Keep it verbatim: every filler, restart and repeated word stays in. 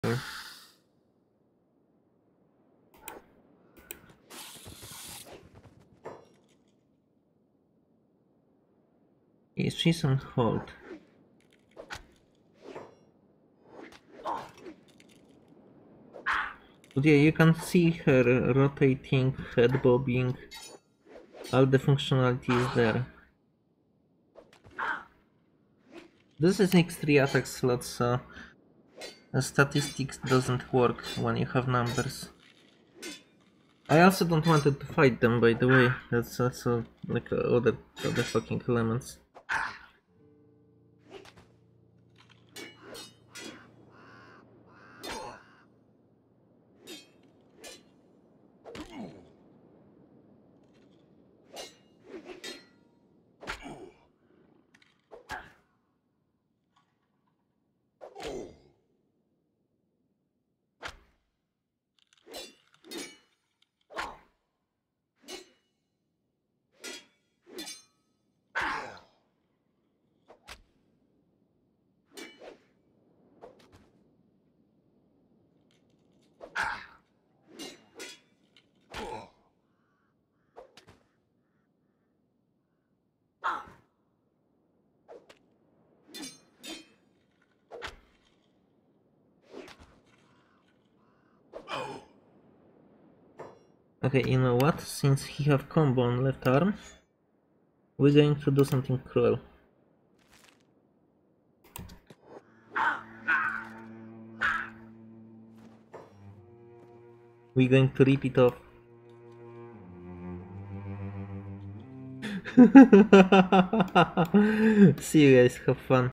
She's on hold. But yeah, you can see her rotating, head bobbing. All the functionality is there. This is X three attack slot, so the statistics doesn't work when you have numbers. I also don't want to fight them, by the way. That's also like uh, other other fucking elements. Okay, you know what? Since he have combo on left arm, we're going to do something cruel. We're going to rip it off. See you guys, have fun.